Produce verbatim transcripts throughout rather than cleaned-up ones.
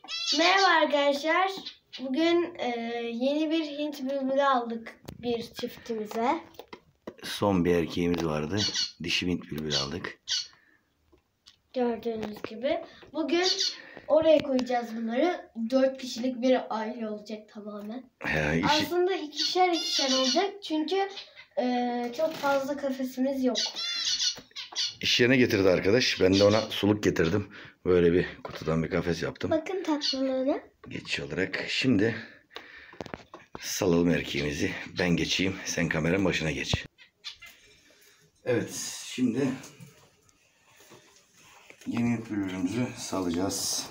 Merhaba arkadaşlar. Bugün e, yeni bir Hint bülbülü aldık bir çiftimize. Son bir erkeğimiz vardı. Dişi Hint bülbülü aldık. Gördüğünüz gibi. Bugün oraya koyacağız bunları. Dört kişilik bir aile olacak tamamen. He, işi... Aslında ikişer ikişer olacak. Çünkü e, çok fazla kafesimiz yok. İş yerine getirdi arkadaş. Ben de ona suluk getirdim. Böyle bir kutudan bir kafes yaptım. Bakın tatlılığına. Geçiş olarak. Şimdi salalım erkeğimizi. Ben geçeyim. Sen kameranın başına geç. Evet. Şimdi yeni bülbülümüzü salacağız.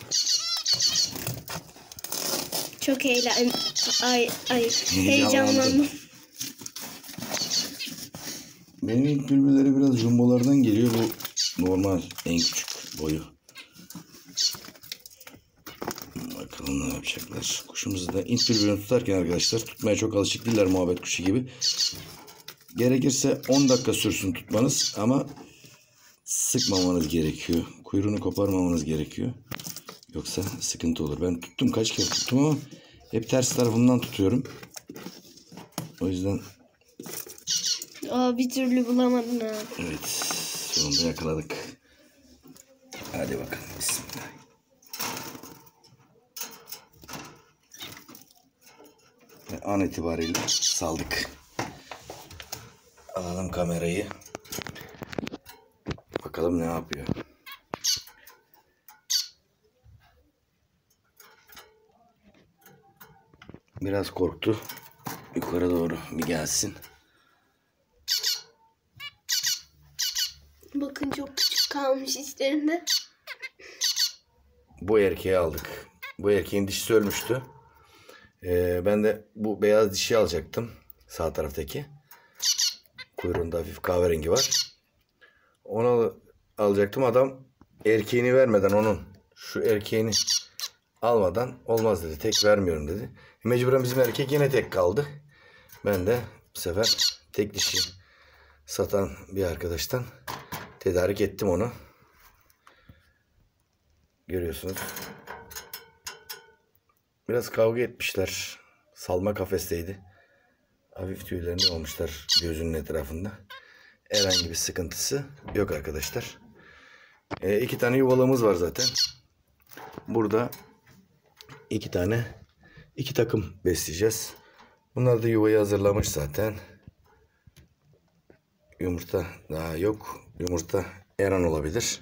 Çok eğlen... Ay, ay, heyecanlandım. Benim ilk bülbülleri biraz jumbolardan geliyor. Bu normal en küçük boyu. Bakalım ne yapacaklar. Kuşumuzu da int bülbülünü tutarken arkadaşlar tutmaya çok alışık değiller muhabbet kuşu gibi. Gerekirse on dakika sürsün tutmanız ama sıkmamanız gerekiyor. Kuyruğunu koparmamanız gerekiyor. Yoksa sıkıntı olur. Ben tuttum kaç kere tuttum ama hep ters tarafından tutuyorum. O yüzden Aa, bir türlü bulamadın ha. evet, sonunda yakaladık. Hadi bakalım, bismillah. Ve an itibariyle saldık. Alalım kamerayı. Bakalım ne yapıyor. Biraz korktu. Yukarı doğru bir gelsin. Bakın çok küçük kalmış içlerinde. Bu erkeği aldık. Bu erkeğin dişisi ölmüştü. Ee, ben de bu beyaz dişi alacaktım. Sağ taraftaki. Kuyruğunda hafif kahverengi var. Onu al alacaktım. Adam erkeğini vermeden onun şu erkeğini almadan olmaz dedi. Tek vermiyorum dedi. Mecburen bizim erkek yine tek kaldı. Ben de bu sefer tek dişi satan bir arkadaştan tedarik ettim onu. Görüyorsunuz. Biraz kavga etmişler. Salma kafesteydi. Hafif tüylerini olmuşlar gözünün etrafında. Herhangi bir sıkıntısı yok arkadaşlar. E, iki tane yuvalığımız var zaten. Burada iki tane iki takım besleyeceğiz. Bunlar da yuvayı hazırlamış zaten. Yumurta daha yok. Yumurta her an olabilir.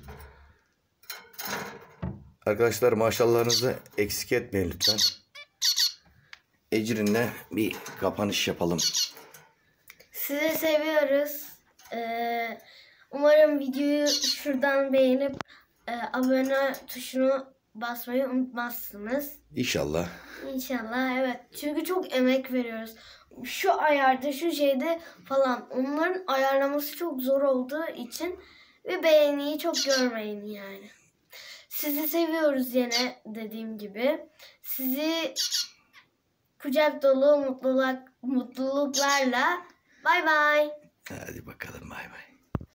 Arkadaşlar maşallahınızı eksik etmeyin lütfen. Ecrin'le bir kapanış yapalım. Sizi seviyoruz. Ee, umarım videoyu şuradan beğenip e, abone tuşunu basmayı unutmazsınız. İnşallah. İnşallah, evet. Çünkü çok emek veriyoruz. Şu ayarda, şu şeyde falan. Onların ayarlaması çok zor olduğu için ve beğeniyi çok görmeyin yani. Sizi seviyoruz yine dediğim gibi. Sizi kucak dolu mutluluk, mutluluklarla bay bay. Hadi bakalım, bay bay.